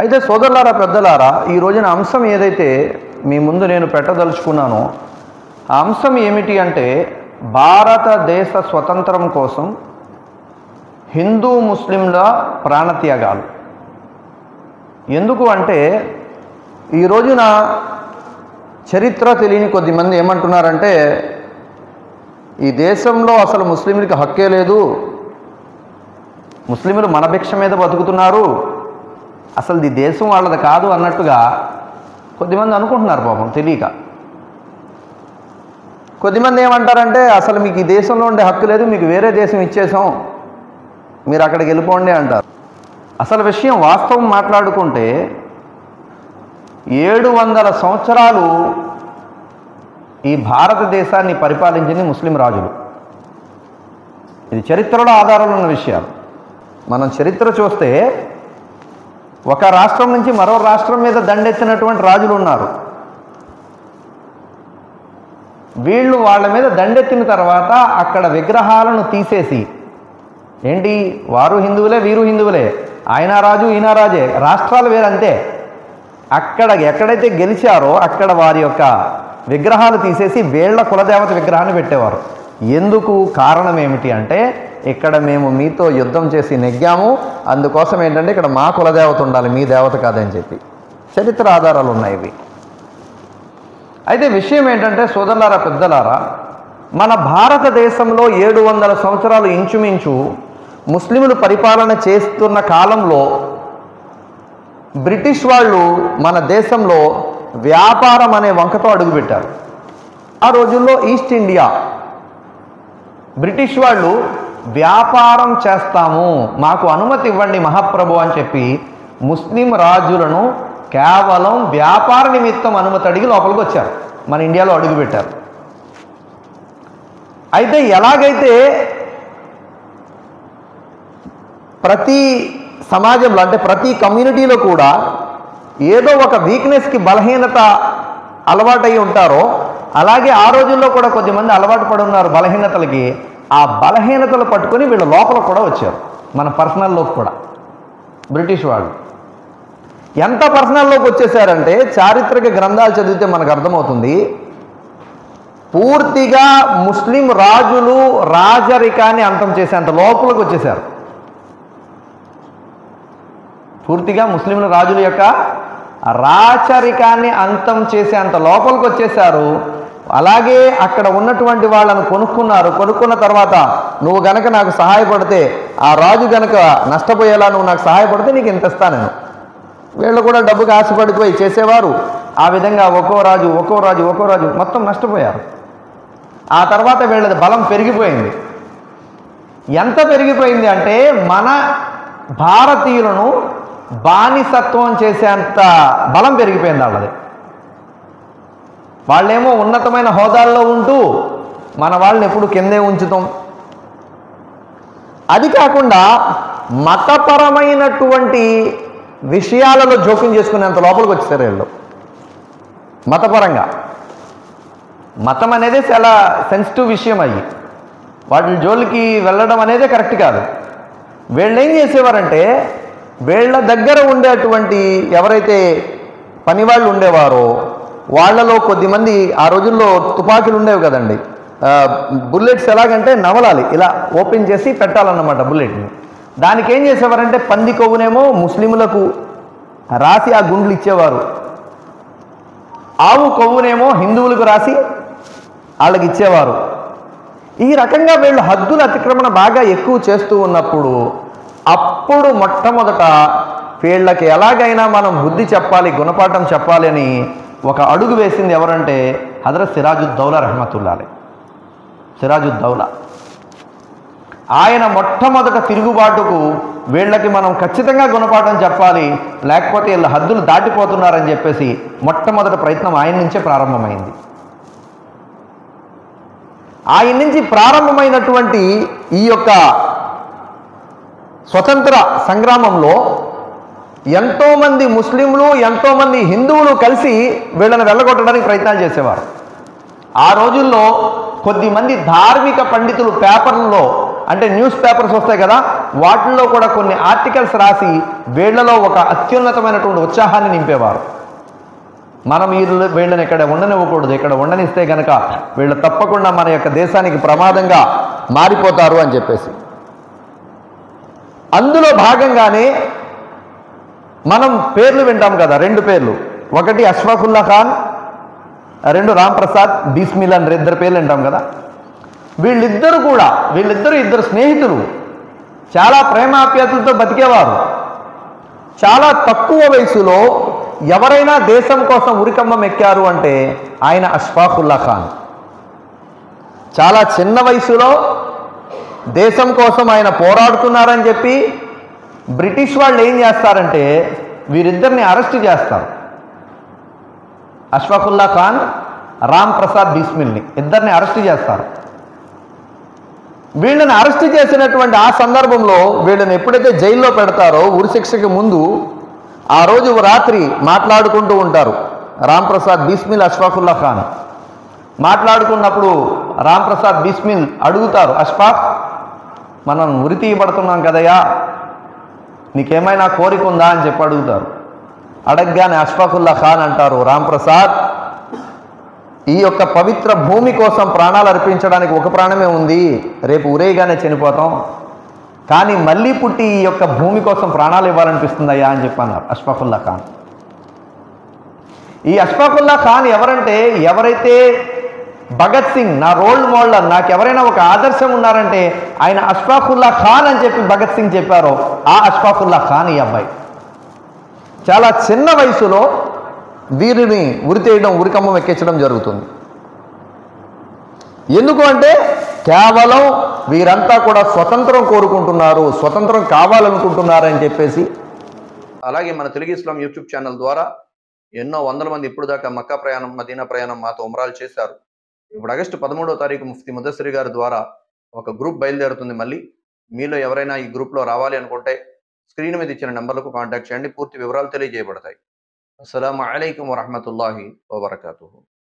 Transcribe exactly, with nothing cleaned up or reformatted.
అయితే సోదరులారా, పెద్దలారా, ఈ రోజున అంశం ఏదైతే మీ ముందు నేను పెట్టదలుచుకున్నానో ఆ అంశం ఏమిటి అంటే భారతదేశ స్వతంత్రం కోసం హిందూ ముస్లింల ప్రాణత్యాగాలు. ఎందుకు అంటే ఈ రోజున చరిత్ర తెలియని కొద్దిమంది ఏమంటున్నారంటే ఈ దేశంలో అసలు ముస్లింలకి హక్కే లేదు, ముస్లింలు మన భిక్ష మీద బతుకుతున్నారు, అసలు ఈ దేశం వాళ్ళది కాదు అన్నట్టుగా కొద్దిమంది అనుకుంటున్నారు పాపం తెలియక. కొద్దిమంది ఏమంటారంటే అసలు మీకు ఈ దేశంలో ఉండే హక్కు లేదు, మీకు వేరే దేశం ఇచ్చేసాం, మీరు అక్కడికి వెళ్ళిపోండి అంటారు. అసలు విషయం వాస్తవం మాట్లాడుకుంటే ఏడు వందల సంవత్సరాలు ఈ భారతదేశాన్ని పరిపాలించింది ముస్లిం రాజులు. ఇది చరిత్రలో ఆధారాలు ఉన్న విషయాలు. మనం చరిత్ర చూస్తే ఒక రాష్ట్రం నుంచి మరో రాష్ట్రం మీద దండెత్తినటువంటి రాజులు ఉన్నారు. వీళ్ళు వాళ్ళ మీద దండెత్తిన తర్వాత అక్కడ విగ్రహాలను తీసేసి, ఏంటి వారు హిందువులే వీరు హిందువులే, ఆయన రాజు ఈయన రాజే, రాష్ట్రాలు వేరంతే, అక్కడ ఎక్కడైతే గెలిచారో అక్కడ వారి యొక్క విగ్రహాలు తీసేసి వీళ్ళ కులదేవత విగ్రహాన్ని పెట్టేవారు. ఎందుకు? కారణం ఏమిటి అంటే ఇక్కడ మేము మీతో యుద్ధం చేసి నెగ్గాము, అందుకోసం ఏంటంటే ఇక్కడ మా కులదేవత ఉండాలి, మీ దేవత కాదని చెప్పి చరిత్ర ఆధారాలు ఉన్నాయి ఇవి. అయితే విషయం ఏంటంటే సోదరులారా, పెద్దలారా, మన భారతదేశంలో ఏడు వందల సంవత్సరాలు ఇంచుమించు ముస్లింలు పరిపాలన చేస్తున్న కాలంలో బ్రిటిష్ వాళ్ళు మన దేశంలో వ్యాపారం అనే వంకతో అడుగుపెట్టారు. ఆ రోజుల్లో ఈస్ట్ ఇండియా బ్రిటిష్ వాళ్ళు వ్యాపారం చేస్తాము, మాకు అనుమతి ఇవ్వండి మహాప్రభు అని చెప్పి ముస్లిం రాజులను కేవలం వ్యాపార నిమిత్తం అనుమతి అడిగి లోపలికి వచ్చారు, మన ఇండియాలో అడుగుపెట్టారు. అయితే ఎలాగైతే ప్రతి సమాజంలో అంటే ప్రతి కమ్యూనిటీలో కూడా ఏదో ఒక వీక్నెస్కి బలహీనత అలవాటై ఉంటారో అలాగే ఆ రోజుల్లో కూడా కొద్దిమంది అలవాటు పడి ఉన్నారు బలహీనతలకి. ఆ బలహీనతలు పట్టుకొని వీళ్ళు లోపల కూడా వచ్చారు, మన పర్సనల్లోకి కూడా. బ్రిటిష్ వాళ్ళు ఎంత పర్సనల్లోకి వచ్చేసారంటే చారిత్రక గ్రంథాలు చదివితే మనకు అర్థమవుతుంది, పూర్తిగా ముస్లిం రాజులు రాజరికాన్ని అంతం చేసేంత లోపలికి వచ్చేసారు. పూర్తిగా ముస్లింల రాజుల యొక్క రాచరికాన్ని అంతం చేసేంత లోపలికి వచ్చేసారు. అలాగే అక్కడ ఉన్నటువంటి వాళ్ళను కొనుక్కున్నారు. కొనుక్కున్న తర్వాత నువ్వు గనక నాకు సహాయపడితే, ఆ రాజు గనక నష్టపోయేలా నువ్వు నాకు సహాయపడితే నీకు ఇంత ఇస్తాను నేను. వీళ్ళు కూడా డబ్బుకి ఆశపడిపోయి చేసేవారు. ఆ విధంగా ఒక్కో రాజు ఒక్కో రాజు ఒక్కో రాజు మొత్తం నష్టపోయారు. ఆ తర్వాత వీళ్ళది బలం పెరిగిపోయింది. ఎంత పెరిగిపోయింది అంటే మన భారతీయులను బానిసత్వం చేసేంత బలం పెరిగిపోయింది వాళ్ళది. వాళ్ళేమో ఉన్నతమైన హోదాల్లో ఉంటూ మన వాళ్ళని ఎప్పుడు కిందే ఉంచుతాం. అది కాకుండా మతపరమైనటువంటి విషయాలలో జోక్యం చేసుకునేంత లోపలికి వచ్చేసారు వీళ్ళు. మతపరంగా మతం అనేది చాలా సెన్సిటివ్ విషయం అయ్యి వాటి జోలికి వెళ్ళడం అనేదే కరెక్ట్ కాదు. వీళ్ళు ఏం చేసేవారంటే వీళ్ళ దగ్గర ఉండేటువంటి ఎవరైతే పనివాళ్ళు ఉండేవారో వాళ్ళలో కొద్దిమంది, ఆ రోజుల్లో తుపాకీలు ఉండేవి కదండి, బుల్లెట్స్ ఎలాగంటే నవలాలి, ఇలా ఓపెన్ చేసి పెట్టాలన్నమాట బుల్లెట్ని. దానికి ఏం చేసేవారంటే పంది కొవ్వునేమో ముస్లింలకు రాసి ఆ గుండ్లు ఇచ్చేవారు, ఆవు కొవ్వునేమో హిందువులకు రాసి వాళ్ళకి ఇచ్చేవారు. ఈ రకంగా వీళ్ళు హద్దుల అతిక్రమణ బాగా ఎక్కువ చేస్తూ ఉన్నప్పుడు అప్పుడు మొట్టమొదట వీళ్ళకి ఎలాగైనా మనం బుద్ధి చెప్పాలి, గుణపాఠం చెప్పాలి అని ఒక అడుగు వేసింది ఎవరంటే హజరత్ సిరాజుద్దౌలా రహమతుల్లాహ్ అలైహి. సిరాజుద్దౌలా ఆయన మొట్టమొదట తిరుగుబాటుకు వీళ్ళకి మనం ఖచ్చితంగా గుణపాఠం చెప్పాలి, లేకపోతే వీళ్ళ హద్దులు దాటిపోతున్నారని చెప్పేసి మొట్టమొదటి ప్రయత్నం ఆయన నుంచే ప్రారంభమైంది. ఆయన నుంచి ప్రారంభమైనటువంటి ఈ యొక్క స్వతంత్ర సంగ్రామంలో ఎంతోమంది ముస్లింలు ఎంతోమంది హిందువులు కలిసి వీళ్ళని వెళ్ళగొట్టడానికి ప్రయత్నాలు చేసేవారు. ఆ రోజుల్లో కొద్దిమంది ధార్మిక పండితులు పేపర్లలో అంటే న్యూస్ పేపర్స్ వస్తాయి కదా, వాటిల్లో కూడా కొన్ని ఆర్టికల్స్ రాసి వీళ్లలో ఒక అత్యున్నతమైనటువంటి ఉత్సాహాన్ని నింపేవారు. మనం ఈ వీళ్ళని ఇక్కడ ఉండనివ్వకూడదు, ఇక్కడ ఉండనిస్తే కనుక వీళ్ళు తప్పకుండా మన యొక్క దేశానికి ప్రమాదంగా మారిపోతారు అని చెప్పేసి. అందులో భాగంగానే మనం పేర్లు వింటాం కదా, రెండు పేర్లు, ఒకటి అష్ఫాకుల్లా ఖాన్, రెండు రామ్ ప్రసాద్ బిస్మిల్ అని ఇద్దరు పేర్లు వింటాం కదా. వీళ్ళిద్దరు కూడా వీళ్ళిద్దరు ఇద్దరు స్నేహితులు, చాలా ప్రేమాప్యాతులతో బతికేవారు. చాలా తక్కువ వయసులో ఎవరైనా దేశం కోసం ఉరికంబం ఎక్కారు అంటే ఆయన అష్ఫాకుల్లా ఖాన్. చాలా చిన్న వయసులో దేశం కోసం ఆయన పోరాడుతున్నారని చెప్పి బ్రిటిష్ వాళ్ళు ఏం చేస్తారంటే వీరిద్దరిని అరెస్ట్ చేస్తారు. అష్ఫాకుల్లా ఖాన్, రామ్ ప్రసాద్ బిస్మిల్ని ఇద్దరిని అరెస్ట్ చేస్తారు. వీళ్ళని అరెస్ట్ చేసినటువంటి ఆ సందర్భంలో వీళ్ళని ఎప్పుడైతే జైల్లో పెడతారో ఉరిశిక్షకి ముందు ఆ రోజు రాత్రి మాట్లాడుకుంటూ ఉంటారు రామ్ ప్రసాద్ బిస్మిల్, అష్ఫాకుల్లా ఖాన్. మాట్లాడుకున్నప్పుడు రామ్ ప్రసాద్ బిస్మిల్ అడుగుతారు, అష్ఫాక్ మనం ఉరి తీయబడుతున్నాం కదయ్యా, నీకేమైనా కోరిక ఉందా అని చెప్పి అడుగుతారు. అడగగానే అష్ఫాకుల్లా ఖాన్ అంటారు, రామ్ ప్రసాద్ ఈ యొక్క పవిత్ర భూమి కోసం ప్రాణాలు అర్పించడానికి ఒక ప్రాణమే ఉంది, రేపు ఉరేగానే చనిపోతాం, కానీ మళ్ళీ పుట్టి ఈ యొక్క భూమి కోసం ప్రాణాలు ఇవ్వాలనిపిస్తుందయ్యా అని చెప్పన్నారు అష్ఫాకుల్లా ఖాన్. ఈ అష్ఫాకుల్లా ఖాన్ ఎవరంటే, ఎవరైతే భగత్ సింగ్ నా రోల్ మోడల్, నాకు ఎవరైనా ఒక ఆదర్శం ఉన్నారంటే ఆయన అష్ఫాకుల్లా ఖాన్ అని చెప్పి భగత్ సింగ్ చెప్పారో ఆ అష్ఫాకుల్లా ఖాన్ ఈ అబ్బాయి. చాలా చిన్న వయసులో వీరిని ఉరితేయడం, ఉరికమ్మం ఎక్కించడం జరుగుతుంది. ఎందుకు అంటే కేవలం వీరంతా కూడా స్వతంత్రం కోరుకుంటున్నారు, స్వతంత్రం కావాలనుకుంటున్నారని చెప్పేసి. అలాగే మన తెలుగు ఇస్లాం యూట్యూబ్ ఛానల్ ద్వారా ఎన్నో వందల మంది ఇప్పుడు దాకా మక్కా ప్రయాణం, మదీనా ప్రయాణం మాతో ఉమ్రాలు చేశారు. ఇప్పుడు ఆగస్టు పదమూడవ తారీఖు ముఫ్తీ ముదస్సిర్ గారి ద్వారా ఒక గ్రూప్ బయలుదేరుతుంది. మళ్ళీ మీలో ఎవరైనా ఈ గ్రూప్లో రావాలి అనుకుంటే స్క్రీన్ మీద ఇచ్చిన నెంబర్లకు కాంటాక్ట్ చేయండి, పూర్తి వివరాలు తెలియజేయబడతాయి. అస్సలాము అలైకుం వరహ్మతుల్లాహి వబరకాతుహు.